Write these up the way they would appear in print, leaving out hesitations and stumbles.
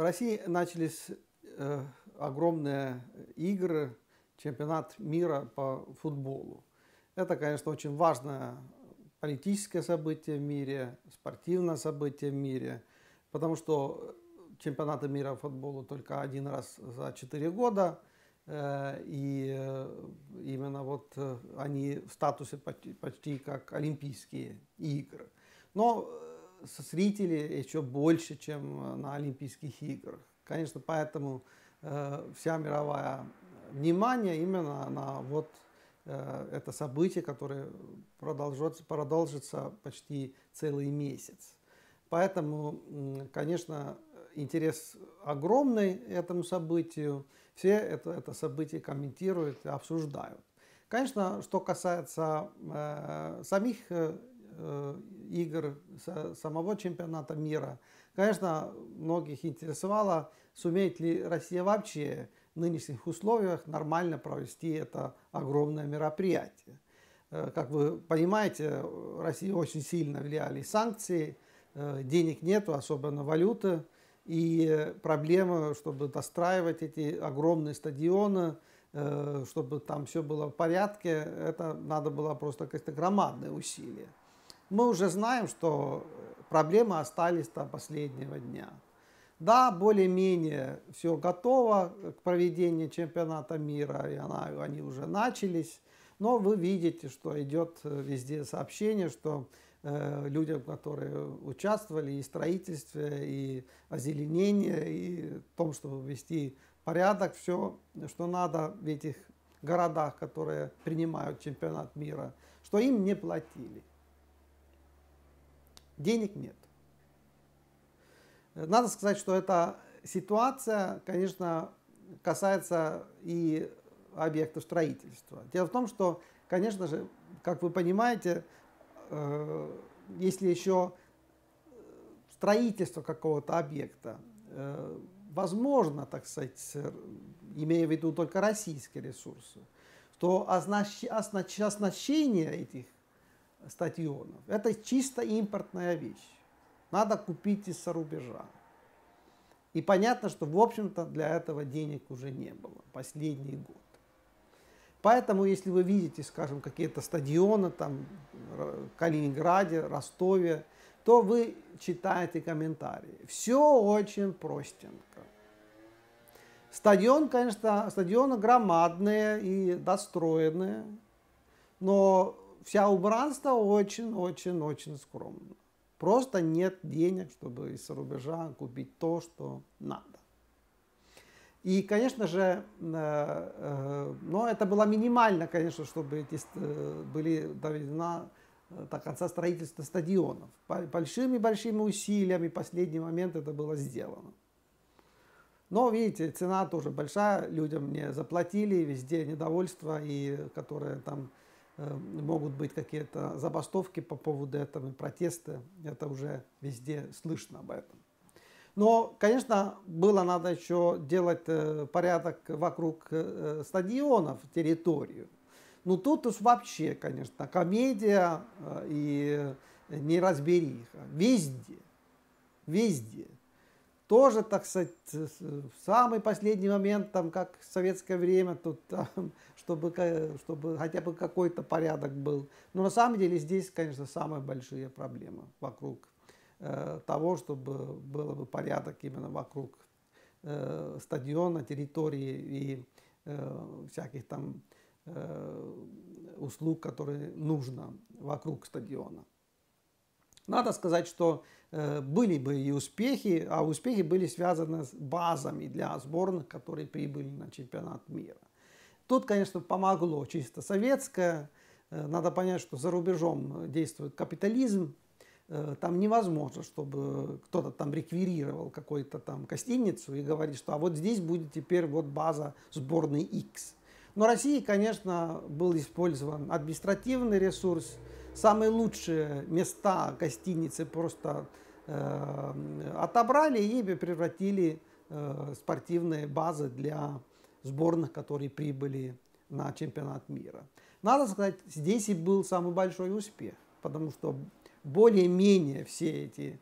России начались огромные игры, чемпионат мира по футболу. Это, конечно, очень важное политическое событие в мире, спортивное событие в мире, потому что чемпионаты мира по футболу только один раз за 4 года, и именно вот они в статусе почти как Олимпийские игры. Но зрителей еще больше, чем на Олимпийских играх. Конечно, поэтому вся мировая внимание именно на вот это событие, которое продолжится почти целый месяц. Поэтому, конечно, интерес огромный этому событию. Все это событие комментируют и обсуждают. Конечно, что касается самих игр, самого чемпионата мира, конечно, многих интересовало, сумеет ли Россия вообще в нынешних условиях нормально провести это огромное мероприятие. Как вы понимаете, Россию очень сильно влияли санкции, денег нету, особенно валюты, и проблема, чтобы достраивать эти огромные стадионы, чтобы там все было в порядке, это надо было просто какие-то громадные усилия. Мы уже знаем, что проблемы остались до последнего дня. Да, более-менее все готово к проведению чемпионата мира, и они уже начались, но вы видите, что идет везде сообщение, что людям, которые участвовали и в строительстве, и озеленении, и в том, чтобы ввести порядок, все, что надо в этих городах, которые принимают чемпионат мира, что им не платили. Денег нет. Надо сказать, что эта ситуация, конечно, касается и объектов строительства. Дело в том, что, конечно же, как вы понимаете, если еще строительство какого-то объекта возможно, так сказать, имея в виду только российские ресурсы, то оснащение этих стадионов — это чисто импортная вещь. Надо купить из-за рубежа. И понятно, что, в общем-то, для этого денег уже не было последний год. Поэтому, если вы видите, скажем, какие-то стадионы там в Калининграде, Ростове, то вы читаете комментарии. Все очень простенько. Стадион, конечно, стадионы громадные и достроенные, но вся убранство очень-очень-очень скромно. Просто нет денег, чтобы из-за рубежа купить то, что надо. И, конечно же, но это было минимально, конечно, чтобы были доведена до конца строительства стадионов. Большими-большими усилиями в последний момент это было сделано. Но, видите, цена тоже большая, людям не заплатили, везде недовольство, и которые там могут быть какие-то забастовки по поводу этого, протесты, это уже везде слышно об этом. Но, конечно, было надо еще делать порядок вокруг стадионов, территорию. Ну тут уж вообще, конечно, комедия и неразбериха. Везде. Везде. Тоже, так сказать, в самый последний момент, там, как в советское время, тут, там, чтобы хотя бы какой-то порядок был. Но на самом деле здесь, конечно, самые большие проблемы вокруг того, чтобы был бы порядок именно вокруг стадиона, территории и всяких там услуг, которые нужно вокруг стадиона. Надо сказать, что были бы и успехи, а успехи были связаны с базами для сборных, которые прибыли на чемпионат мира. Тут, конечно, помогло чисто советское. Надо понять, что за рубежом действует капитализм. Там невозможно, чтобы кто-то там реквирировал какую-то там гостиницу и говорит, что а вот здесь будет теперь вот база сборной X. Но в России, конечно, был использован административный ресурс. Самые лучшие места гостиницы просто отобрали и превратили в спортивные базы для сборных, которые прибыли на чемпионат мира. Надо сказать, здесь и был самый большой успех, потому что более-менее все эти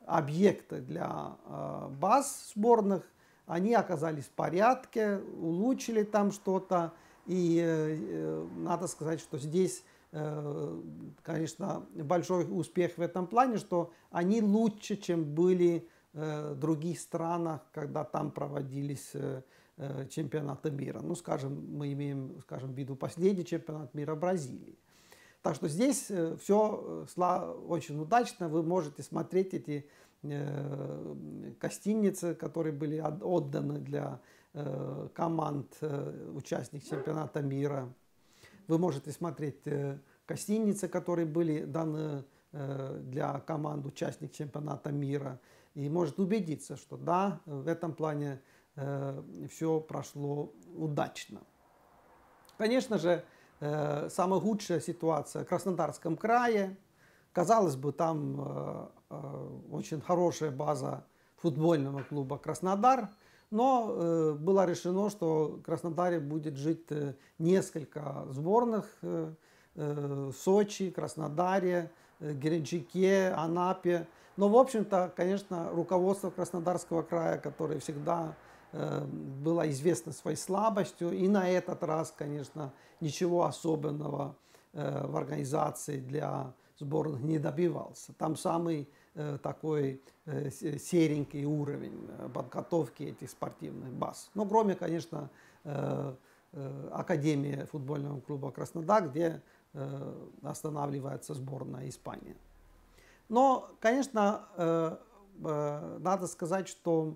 объекты для баз сборных, они оказались в порядке, улучшили там что-то. И надо сказать, что здесь, конечно, большой успех в этом плане, что они лучше, чем были в других странах, когда там проводились чемпионаты мира. Ну, скажем, мы имеем, скажем, в виду последний чемпионат мира в Бразилии. Так что здесь все очень удачно. Вы можете смотреть эти гостиницы, которые были отданы для команд, участников чемпионата мира. Вы можете смотреть гостиницы, которые были даны для команд, участников чемпионата мира. И может убедиться, что да, в этом плане все прошло удачно. Конечно же, самая худшая ситуация в Краснодарском крае. Казалось бы, там очень хорошая база футбольного клуба «Краснодар», но было решено, что в Краснодаре будет жить несколько сборных в Сочи, Краснодаре, Геленджике, Анапе. Но, в общем-то, конечно, руководство Краснодарского края, которое всегда было известно своей слабостью, и на этот раз, конечно, ничего особенного в организации для сборных не добивался. Там самый такой серенький уровень подготовки этих спортивных баз. Ну, кроме, конечно, Академии футбольного клуба «Краснодар», где останавливается сборная Испании. Но, конечно, надо сказать, что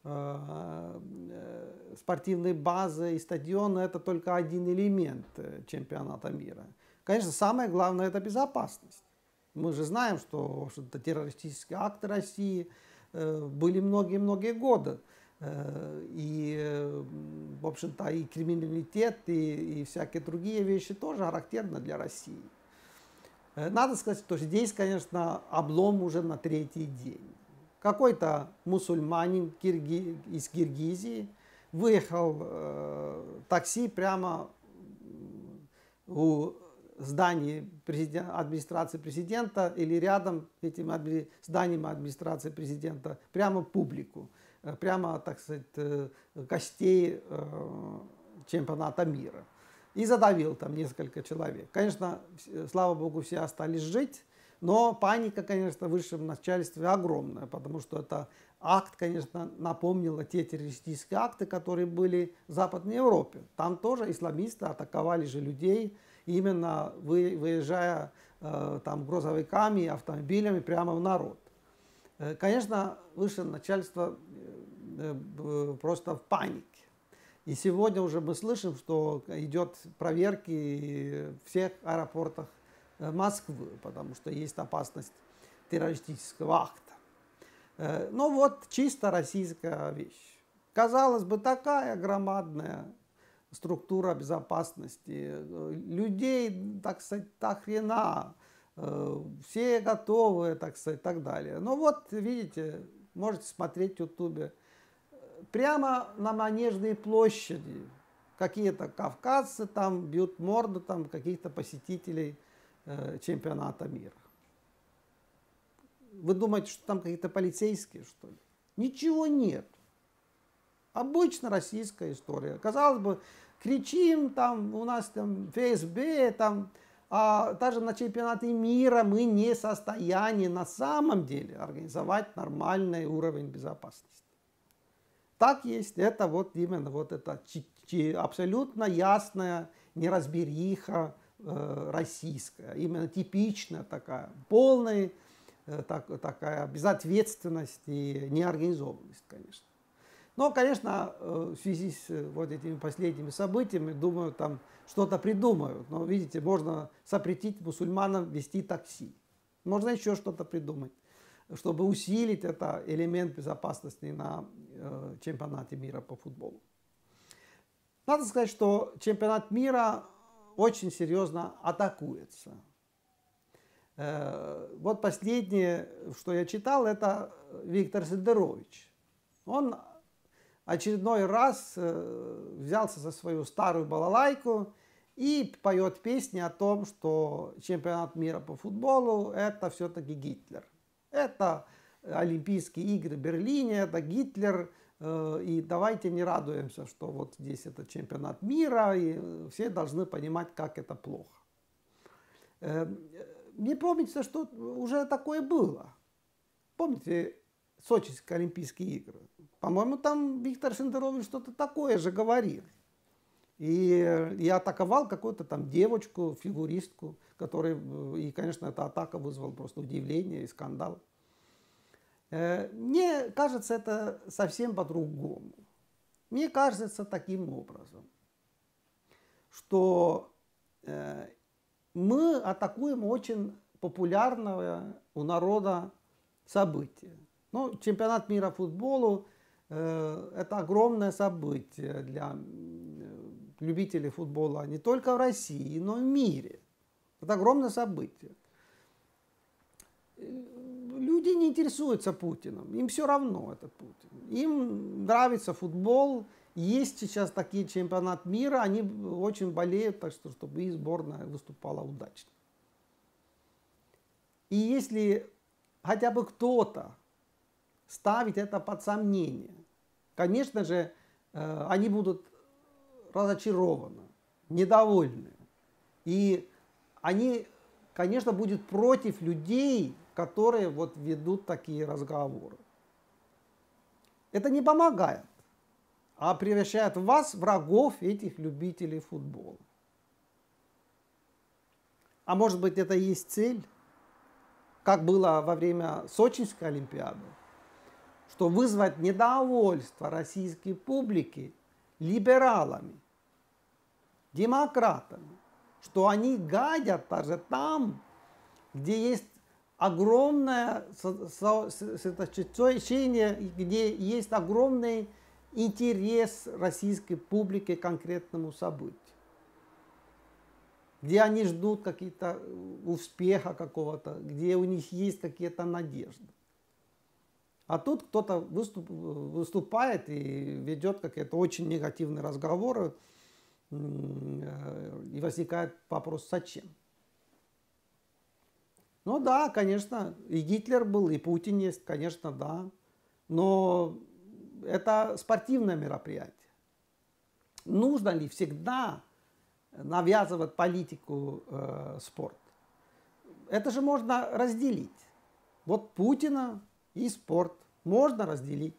спортивные базы и стадионы — это только один элемент чемпионата мира. Конечно, самое главное — это безопасность. Мы же знаем, что террористические акты России были многие-многие годы. И, в общем-то, и криминалитет, и всякие другие вещи тоже характерны для России. Надо сказать, что здесь, конечно, облом уже на третий день. Какой-то мусульманин из Киргизии выехал такси прямо у здании администрации президента или рядом с этим зданием администрации президента, прямо в публику, прямо, так сказать, гостей чемпионата мира. И задавил там несколько человек. Конечно, слава богу, все остались жить, но паника, конечно, в высшем начальстве огромная, потому что это акт, конечно, напомнил те террористические акты, которые были в Западной Европе. Там тоже исламисты атаковали же людей, именно выезжая там грузовиками, автомобилями прямо в народ. Конечно, высшее начальство просто в панике. И сегодня уже мы слышим, что идет проверки в всех аэропортах Москвы, потому что есть опасность террористического акта. Ну вот чисто российская вещь. Казалось бы, такая громадная структура безопасности, людей, так сказать, до хрена, все готовы, так сказать, и так далее. Но вот, видите, можете смотреть в Ютубе, прямо на Манежной площади какие-то кавказцы там бьют морду там каких-то посетителей чемпионата мира. Вы думаете, что там какие-то полицейские, что ли? Ничего нет. Обычно российская история. Казалось бы, кричим, там у нас там ФСБ, там, а даже на чемпионате мира мы не в состоянии на самом деле организовать нормальный уровень безопасности. Так есть, это вот именно вот это абсолютно ясная неразбериха российская, именно типичная такая, полная такая безответственность и неорганизованность, конечно. Но, конечно, в связи с вот этими последними событиями, думаю, там что-то придумают. Но, видите, можно запретить мусульманам вести такси. Можно еще что-то придумать, чтобы усилить этот элемент безопасности на чемпионате мира по футболу. Надо сказать, что чемпионат мира очень серьезно атакуется. Вот последнее, что я читал, это Виктор Сидорович. Он очередной раз взялся за свою старую балалайку и поет песни о том, что чемпионат мира по футболу — это все-таки Гитлер. Это Олимпийские игры в Берлине, это Гитлер, и давайте не радуемся, что вот здесь это чемпионат мира, и все должны понимать, как это плохо. Мне помнится, что уже такое было. Помните Сочинские Олимпийские игры? По-моему, там Виктор Шендерович что-то такое же говорил. И атаковал какую-то там девочку, фигуристку, и, конечно, эта атака вызвала просто удивление и скандал. Мне кажется, это совсем по-другому. Мне кажется таким образом, что мы атакуем очень популярное у народа событие. Ну, чемпионат мира по футболу это огромное событие для любителей футбола не только в России, но и в мире. Это огромное событие. Люди не интересуются Путиным, им все равно это Путин. Им нравится футбол, есть сейчас такие чемпионат мира, они очень болеют, так что чтобы их сборная выступала удачно. И если хотя бы кто-то ставит это под сомнение, конечно же, они будут разочарованы, недовольны. И они, конечно, будут против людей, которые вот ведут такие разговоры. Это не помогает, а превращает вас в врагов этих любителей футбола. А может быть, это и есть цель, как было во время Сочинской Олимпиады, что вызвать недовольство российской публики либералами, демократами, что они гадят даже там, где есть огромное сосредоточение, где есть огромный интерес российской публики к конкретному событию, где они ждут какие-то успеха какого-то, где у них есть какие-то надежды. А тут кто-то выступает и ведет какие-то очень негативные разговоры, и возникает вопрос, зачем? Ну да, конечно, и Гитлер был, и Путин есть, конечно, да. Но это спортивное мероприятие. Нужно ли всегда навязывать политику спорт? Это же можно разделить. Вот Путина и спорт можно разделить.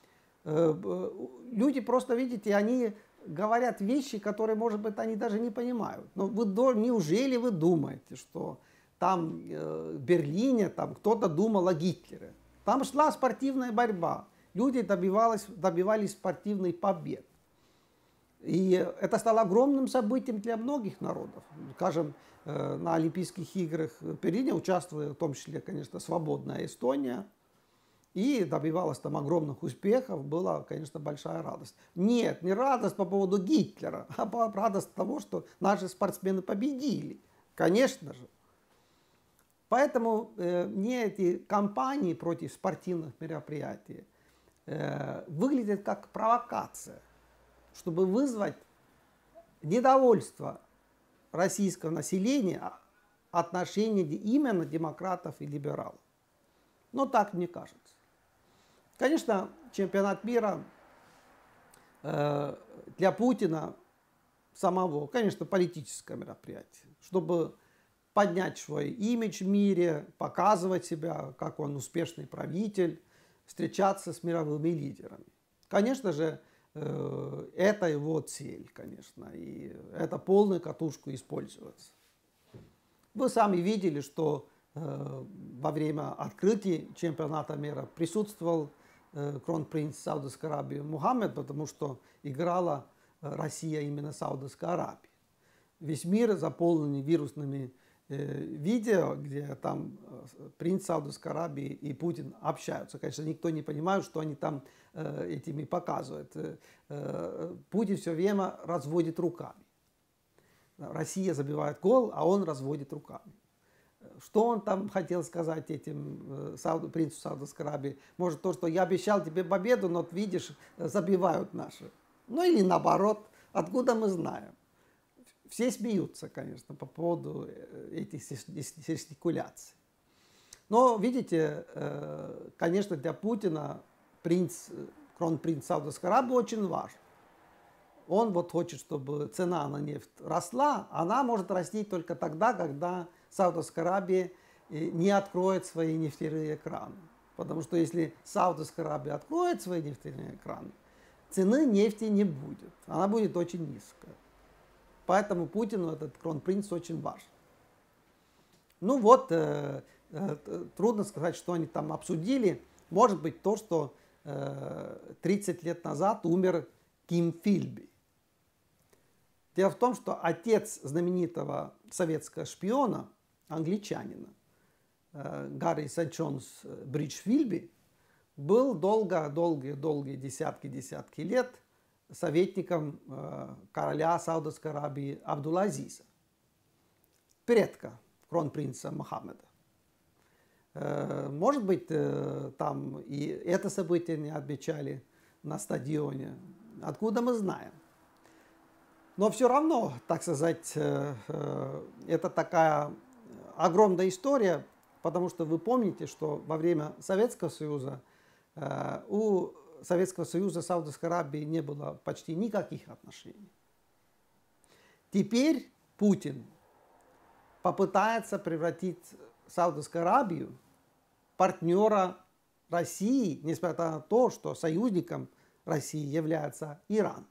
Люди просто, видите, они говорят вещи, которые, может быть, они даже не понимают. Но неужели вы думаете, что там в Берлине там кто-то думал о Гитлере? Там шла спортивная борьба. Люди добивались спортивных побед. И это стало огромным событием для многих народов. Скажем, на Олимпийских играх в Берлине участвовала в том числе, конечно, свободная Эстония. И добивалась там огромных успехов, была, конечно, большая радость. Нет, не радость по поводу Гитлера, а радость того, что наши спортсмены победили. Конечно же. Поэтому мне эти кампании против спортивных мероприятий выглядят как провокация, чтобы вызвать недовольство российского населения отношении именно демократов и либералов. Но так мне кажется. Конечно, чемпионат мира для Путина самого, конечно, политическое мероприятие, чтобы поднять свой имидж в мире, показывать себя, как он успешный правитель, встречаться с мировыми лидерами. Конечно же, это его цель, конечно, и это полную катушку используется. Вы сами видели, что во время открытия чемпионата мира присутствовал кронпринц Саудовской Аравии Мухаммед, потому что играла Россия именно Саудовской Аравии. Весь мир заполнен вирусными видео, где там принц Саудовской Аравии и Путин общаются. Конечно, никто не понимает, что они там этими показывают. Путин все время разводит руками. Россия забивает гол, а он разводит руками. Что он там хотел сказать этим принцу Саудовской Аравии? Может, то, что я обещал тебе победу, но, видишь, забивают наши. Ну или наоборот, откуда мы знаем? Все смеются, конечно, по поводу этих жестикуляций. Но, видите, конечно, для Путина кронпринц Саудовской Аравии очень важен. Он вот хочет, чтобы цена на нефть росла. Она может расти только тогда, когда Саудовская Аравия не откроет свои нефтяные краны. Потому что если Саудовская Аравия откроет свои нефтяные краны, цены нефти не будет. Она будет очень низкая. Поэтому Путину этот кронпринц очень важен. Ну вот, трудно сказать, что они там обсудили. Может быть, то, что 30 лет назад умер Ким Филби. Дело в том, что отец знаменитого советского шпиона, англичанина, Гарри Сачонс Бридж Филби, был долгие десятки лет советником короля Саудовской Аравии Абдул-Азиза, предка кронпринца Мохаммеда. Может быть, там и это событие не отмечали на стадионе. Откуда мы знаем? Но все равно, так сказать, это такая огромная история, потому что вы помните, что во время Советского Союза у Советского Союза с Саудовской Аравией не было почти никаких отношений. Теперь Путин попытается превратить Саудовскую Аравию в партнера России, несмотря на то, что союзником России является Иран.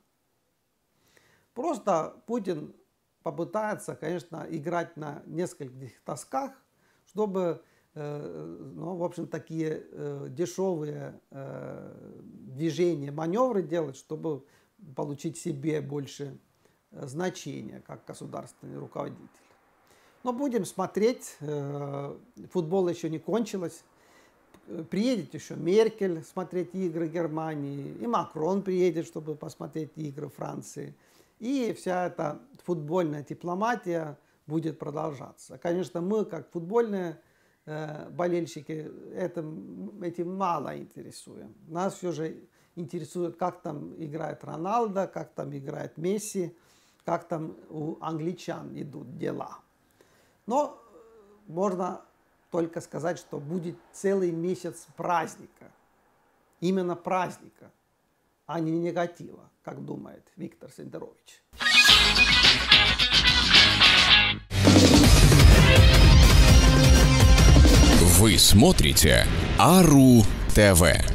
Просто Путин попытается, конечно, играть на нескольких досках, чтобы, ну, в общем, такие дешевые движения, маневры делать, чтобы получить себе больше значения как государственный руководитель. Но будем смотреть, футбол еще не кончилось. Приедет еще Меркель смотреть игры Германии, и Макрон приедет, чтобы посмотреть игры Франции. И вся эта футбольная дипломатия будет продолжаться. Конечно, мы, как футбольные болельщики, этим мало интересуем. Нас все же интересует, как там играет Роналдо, как там играет Месси, как там у англичан идут дела. Но можно только сказать, что будет целый месяц праздника. Именно праздника, а не негатива, как думает Виктор Сендерович. Вы смотрите Ару ТВ.